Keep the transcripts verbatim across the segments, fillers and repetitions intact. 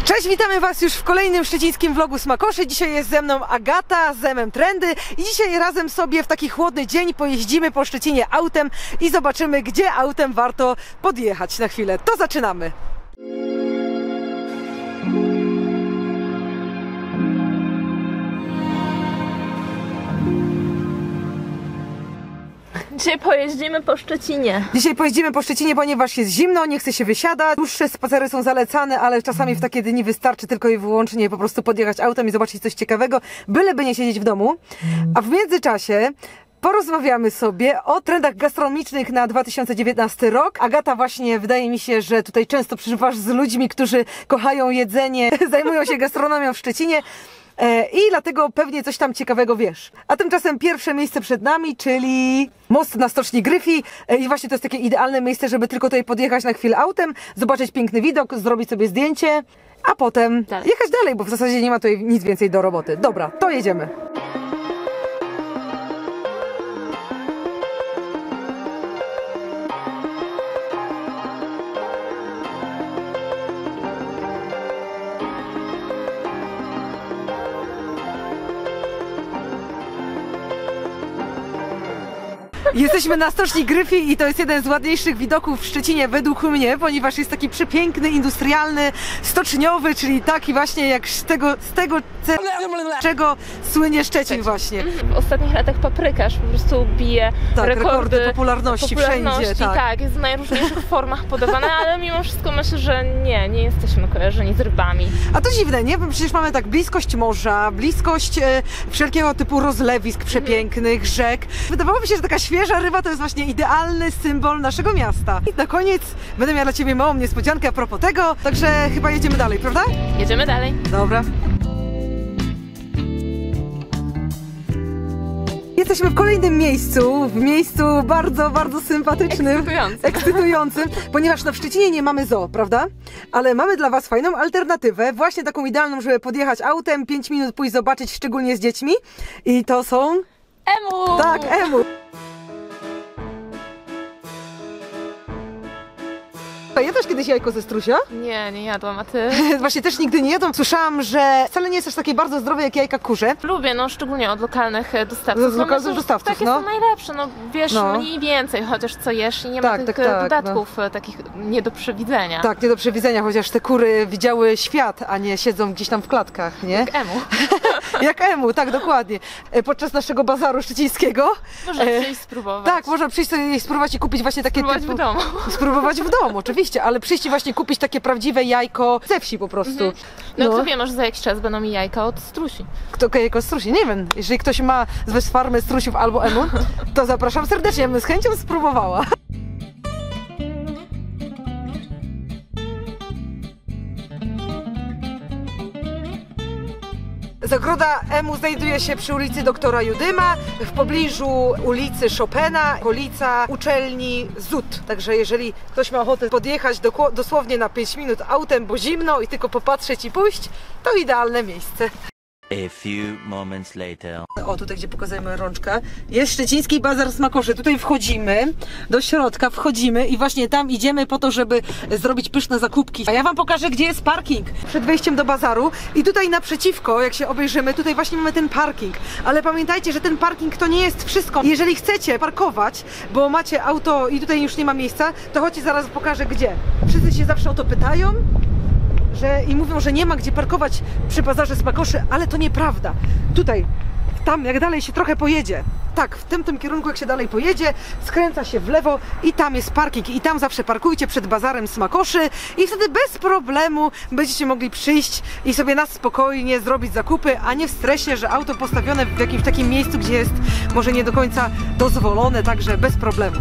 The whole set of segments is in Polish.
Cześć, witamy Was już w kolejnym szczecińskim vlogu Smakoszy. Dzisiaj jest ze mną Agata z M M Trendy i dzisiaj razem sobie w taki chłodny dzień pojeździmy po Szczecinie autem i zobaczymy, gdzie autem warto podjechać na chwilę. To zaczynamy! Dzisiaj pojeździmy po Szczecinie. Dzisiaj pojeździmy po Szczecinie, ponieważ jest zimno, nie chce się wysiadać. Dłuższe spacery są zalecane, ale czasami w takie dni wystarczy tylko i wyłącznie po prostu podjechać autem i zobaczyć coś ciekawego, byleby nie siedzieć w domu. A w międzyczasie porozmawiamy sobie o trendach gastronomicznych na dwa tysiące dziewiętnasty rok. Agata, właśnie wydaje mi się, że tutaj często przeżywasz z ludźmi, którzy kochają jedzenie, zajmują się gastronomią w Szczecinie. I dlatego pewnie coś tam ciekawego wiesz. A tymczasem pierwsze miejsce przed nami, czyli most na Stoczni Gryfii. I właśnie to jest takie idealne miejsce, żeby tylko tutaj podjechać na chwilę autem, zobaczyć piękny widok, zrobić sobie zdjęcie, a potem dalej. jechać dalej, bo w zasadzie nie ma tutaj nic więcej do roboty. Dobra, to jedziemy. Jesteśmy na Stoczni Gryfii i to jest jeden z ładniejszych widoków w Szczecinie według mnie, ponieważ jest taki przepiękny, industrialny, stoczniowy, czyli taki właśnie jak z tego, z tego czego słynie Szczecin właśnie. W ostatnich latach paprykarz po prostu bije tak, rekordy, rekordy popularności, popularności wszędzie. Tak. tak, jest w najróżniejszych formach podawane, ale mimo wszystko myślę, że nie, nie jesteśmy kojarzeni z rybami. A to dziwne, nie? Bo przecież mamy tak bliskość morza, bliskość e, wszelkiego typu rozlewisk przepięknych, rzek. Wydawało mi się, że taka świeża ryba to jest właśnie idealny symbol naszego miasta. I na koniec będę miała dla Ciebie małą niespodziankę a propos tego, także chyba jedziemy dalej, prawda? Jedziemy dalej. Dobra. Jesteśmy w kolejnym miejscu, w miejscu bardzo, bardzo sympatycznym, ekscytującym, ekscytującym ponieważ no w Szczecinie nie mamy zoo, prawda? Ale mamy dla Was fajną alternatywę, właśnie taką idealną, żeby podjechać autem, pięć minut pójść zobaczyć, szczególnie z dziećmi. I to są... Emu! Tak, Emu! Jadłaś kiedyś jajko ze strusia? Nie, nie jadłam, a ty? Właśnie też nigdy nie jadłam. Słyszałam, że wcale nie jest aż takie bardzo zdrowe jak jajka kurze. Lubię, no szczególnie od lokalnych dostawców. Z lokalnych dostawców, takie no. są najlepsze, no wiesz no. mniej więcej chociaż co jesz i nie tak, ma tych tak, tak, dodatków no. takich nie do przewidzenia. Tak, nie do przewidzenia, chociaż te kury widziały świat, a nie siedzą gdzieś tam w klatkach, nie? Jak Emu. Jak Emu, tak, dokładnie. Podczas naszego bazaru szczecińskiego. Można przyjść spróbować. Tak, można przyjść sobie jej spróbować i kupić właśnie takie... Spróbować typu... w domu. Spróbować w domu, oczywiście, ale przyjść i właśnie kupić takie prawdziwe jajko ze wsi po prostu. Mhm. No, no kto wie, może za jakiś czas będą mi jajka od strusi. Kto jajko strusi? Nie wiem. Jeżeli ktoś ma z farmy strusiów albo Emu, to zapraszam serdecznie, ja bym z chęcią spróbowała. Zagroda Emu znajduje się przy ulicy Doktora Judyma, w pobliżu ulicy Chopina, okolica uczelni Z U T. Także jeżeli ktoś ma ochotę podjechać do, dosłownie na pięć minut autem, bo zimno i tylko popatrzeć i pójść, to idealne miejsce. A few moments later. O, tutaj gdzie pokazujemy rączkę, jest Szczeciński Bazar Smakoszy. Tutaj wchodzimy, do środka wchodzimy i właśnie tam idziemy po to, żeby zrobić pyszne zakupki. A ja Wam pokażę, gdzie jest parking przed wejściem do bazaru. I tutaj naprzeciwko, jak się obejrzymy, tutaj właśnie mamy ten parking. Ale pamiętajcie, że ten parking to nie jest wszystko. Jeżeli chcecie parkować, bo macie auto i tutaj już nie ma miejsca, to chodźcie, zaraz pokażę gdzie. Wszyscy się zawsze o to pytają. Że, i mówią, że nie ma gdzie parkować przy bazarze Smakoszy, ale to nieprawda. Tutaj, tam jak dalej się trochę pojedzie, tak, w tym, tym kierunku jak się dalej pojedzie, skręca się w lewo i tam jest parking i tam zawsze parkujcie przed bazarem Smakoszy i wtedy bez problemu będziecie mogli przyjść i sobie na spokojnie zrobić zakupy, a nie w stresie, że auto postawione w jakimś takim miejscu, gdzie jest może nie do końca dozwolone, także bez problemu.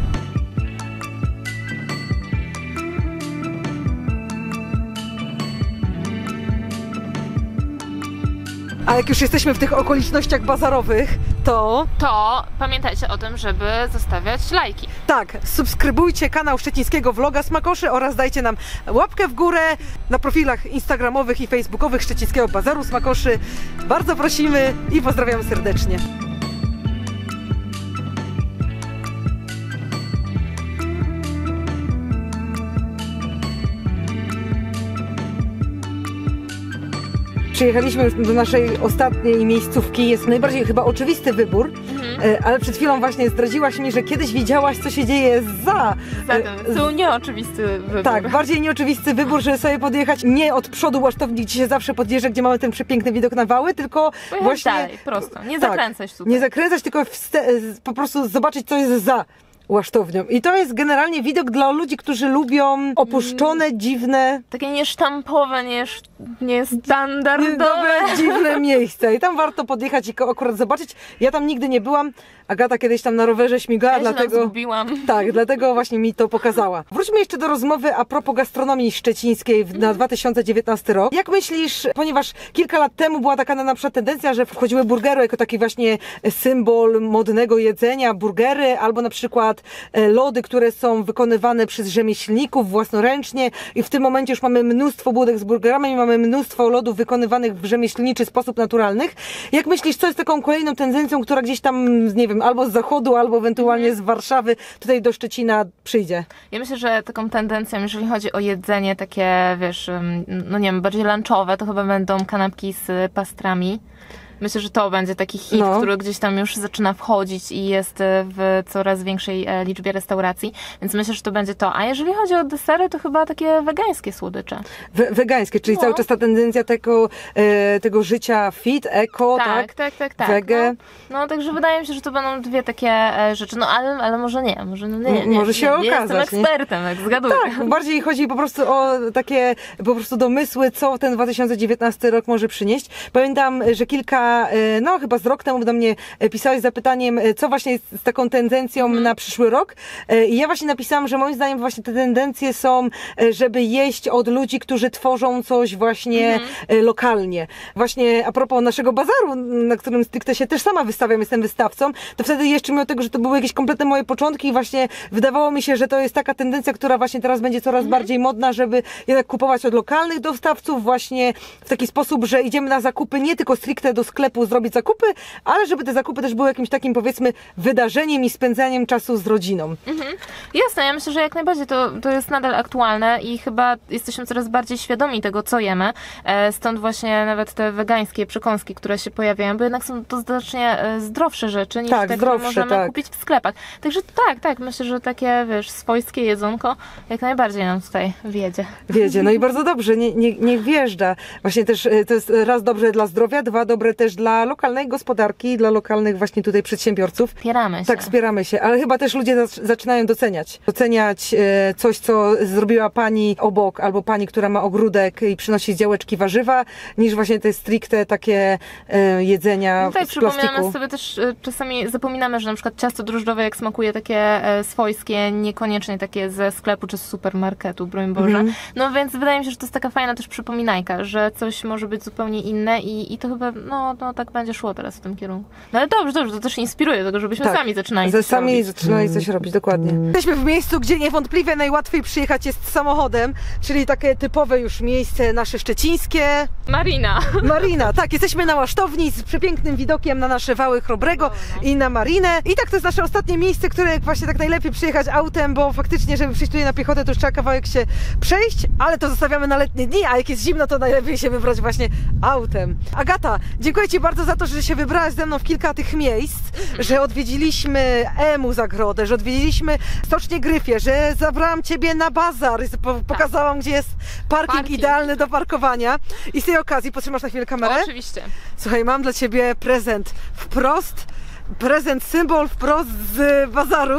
A jak już jesteśmy w tych okolicznościach bazarowych, to... To pamiętajcie o tym, żeby zostawiać lajki. Tak, subskrybujcie kanał szczecińskiego vloga Smakoszy oraz dajcie nam łapkę w górę na profilach instagramowych i facebookowych Szczecińskiego Bazaru Smakoszy. Bardzo prosimy i pozdrawiamy serdecznie. Przyjechaliśmy już do naszej ostatniej miejscówki. Jest najbardziej chyba oczywisty wybór, mhm. ale przed chwilą właśnie zdradziłaś mi, że kiedyś widziałaś, co się dzieje za... Za tym. To nieoczywisty wybór. Tak, bardziej nieoczywisty wybór, żeby sobie podjechać nie od przodu łasztowni, gdzie się zawsze podjeżdża, gdzie mamy ten przepiękny widok na wały, tylko Pojechać właśnie... dalej, prosto. Nie tak, zakręcać tutaj. Nie zakręcać, tylko po prostu zobaczyć, co jest za łasztownią. I to jest generalnie widok dla ludzi, którzy lubią opuszczone, mm. dziwne... Takie niesztampowe, niesz... niestandardowe. dziwne miejsca. I tam warto podjechać i akurat zobaczyć. Ja tam nigdy nie byłam. Agata kiedyś tam na rowerze śmigała, ja dlatego... się zgubiłam. Tak, dlatego właśnie mi to pokazała. Wróćmy jeszcze do rozmowy a propos gastronomii szczecińskiej na mm. dwa tysiące dziewiętnasty rok. Jak myślisz, ponieważ kilka lat temu była taka na przykład tendencja, że wchodziły burgery jako taki właśnie symbol modnego jedzenia, burgery, albo na przykład lody, które są wykonywane przez rzemieślników własnoręcznie i w tym momencie już mamy mnóstwo budek z burgerami i mamy mnóstwo lodów wykonywanych w rzemieślniczy sposób naturalnych. Jak myślisz, co jest taką kolejną tendencją, która gdzieś tam, nie wiem, albo z zachodu, albo ewentualnie z Warszawy tutaj do Szczecina przyjdzie? Ja myślę, że taką tendencją, jeżeli chodzi o jedzenie takie, wiesz, no nie wiem, bardziej lunchowe, to chyba będą kanapki z pastrami. Myślę, że to będzie taki hit, no. który gdzieś tam już zaczyna wchodzić i jest w coraz większej liczbie restauracji, więc myślę, że to będzie to. A jeżeli chodzi o desery, to chyba takie wegańskie słodycze. We, wegańskie, czyli no. cały czas ta tendencja tego, e, tego życia fit, eko, tak? Tak, tak, tak, tak. Wege. No, no, także wydaje mi się, że to będą dwie takie e, rzeczy, no ale, ale może nie, może no, nie, nie, może się nie, okazać. Nie jestem ekspertem, jak zgaduję. Tak, bardziej chodzi po prostu o takie po prostu domysły, co ten dwa tysiące dziewiętnasty rok może przynieść. Pamiętam, że kilka no chyba z rok temu do mnie pisałeś z zapytaniem, co właśnie jest z taką tendencją mm. na przyszły rok. I ja właśnie napisałam, że moim zdaniem właśnie te tendencje są, żeby jeść od ludzi, którzy tworzą coś właśnie mm. lokalnie. Właśnie a propos naszego bazaru, na którym stricte się też sama wystawiam, jestem wystawcą, to wtedy jeszcze mimo tego, że to były jakieś kompletne moje początki i właśnie wydawało mi się, że to jest taka tendencja, która właśnie teraz będzie coraz mm. bardziej modna, żeby jednak kupować od lokalnych dostawców właśnie w taki sposób, że idziemy na zakupy nie tylko stricte do sklepu zrobić zakupy, ale żeby te zakupy też były jakimś takim, powiedzmy, wydarzeniem i spędzaniem czasu z rodziną. Mhm. Jasne, ja myślę, że jak najbardziej to, to jest nadal aktualne i chyba jesteśmy coraz bardziej świadomi tego, co jemy. Stąd właśnie nawet te wegańskie przekąski, które się pojawiają, bo jednak są to znacznie zdrowsze rzeczy niż tak, te, zdrowsze, które możemy tak. kupić w sklepach. Także tak, tak, myślę, że takie, wiesz, swojskie jedzonko jak najbardziej nam tutaj wiedzie. Wiedzie, no i bardzo dobrze, nie, nie, niech wjeżdża. Właśnie też to jest raz dobre dla zdrowia, dwa dobre też dla lokalnej gospodarki, dla lokalnych właśnie tutaj przedsiębiorców. Wspieramy się. Tak, wspieramy się, ale chyba też ludzie zaczynają doceniać. Doceniać e, coś, co zrobiła pani obok, albo pani, która ma ogródek i przynosi z działeczki warzywa, niż właśnie te stricte takie e, jedzenia no tak, z plastiku. Przypominamy sobie też, e, czasami zapominamy, że na przykład ciasto drożdżowe, jak smakuje takie e, swojskie, niekoniecznie takie ze sklepu czy z supermarketu, broń Boże. Mm. No więc wydaje mi się, że to jest taka fajna też przypominajka, że coś może być zupełnie inne i, i to chyba, no, no tak będzie szło teraz w tym kierunku. No ale dobrze, dobrze, to też inspiruje do tego, żebyśmy tak, sami zaczynali coś sami robić. zaczynali coś robić, dokładnie. Mm. Jesteśmy w miejscu, gdzie niewątpliwie najłatwiej przyjechać jest samochodem, czyli takie typowe już miejsce nasze szczecińskie. Marina. Marina, tak, jesteśmy na łasztowni z przepięknym widokiem na nasze wały Chrobrego no, no. i na Marinę. I tak to jest nasze ostatnie miejsce, które właśnie tak najlepiej przyjechać autem, bo faktycznie, żeby przyjść tutaj na piechotę, to już trzeba kawałek się przejść, ale to zostawiamy na letnie dni, a jak jest zimno, to najlepiej się wybrać właśnie autem. Agata, dziękuję Ci bardzo za to, że się wybrałaś ze mną w kilka tych miejsc, że odwiedziliśmy Emu Zagrodę, że odwiedziliśmy Stocznię Gryfie, że zabrałam Ciebie na bazar, pokazałam, gdzie jest parking, parking idealny do parkowania. I z tej okazji, potrzymasz na chwilę kamerę? O, oczywiście. Słuchaj, mam dla Ciebie prezent wprost. Prezent, symbol wprost z bazaru.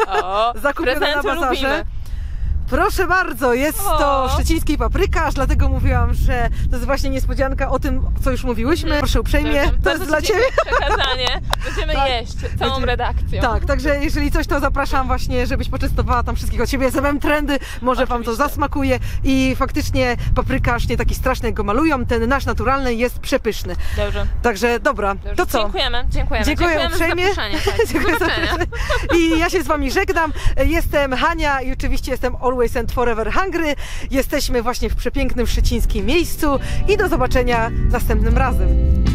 O, zakupiony na bazarze. Lubimy. Proszę bardzo, jest o. to szczeciński paprykarz, dlatego mówiłam, że to jest właśnie niespodzianka o tym, co już mówiłyśmy. Proszę uprzejmie, to, to jest dla Ciebie. Przekazanie. Będziemy tak. jeść całą Będzie... redakcją. Tak, także jeżeli coś, to zapraszam właśnie, żebyś poczęstowała tam wszystkich od Ciebie. Zamawiam trendy, może Oczywiście. Wam to zasmakuje i faktycznie paprykarz nie taki straszny, jak go malują, ten nasz naturalny jest przepyszny. Dobrze. Także dobra, Dobrze. to co? Dziękujemy, dziękujemy. Dziękuję dziękujemy uprzejmie. Za tak. Dziękuję za I ja się z Wami żegnam. Jestem Hania i oczywiście jestem Always and Forever Hungry. Jesteśmy właśnie w przepięknym szczecińskim miejscu i do zobaczenia następnym razem.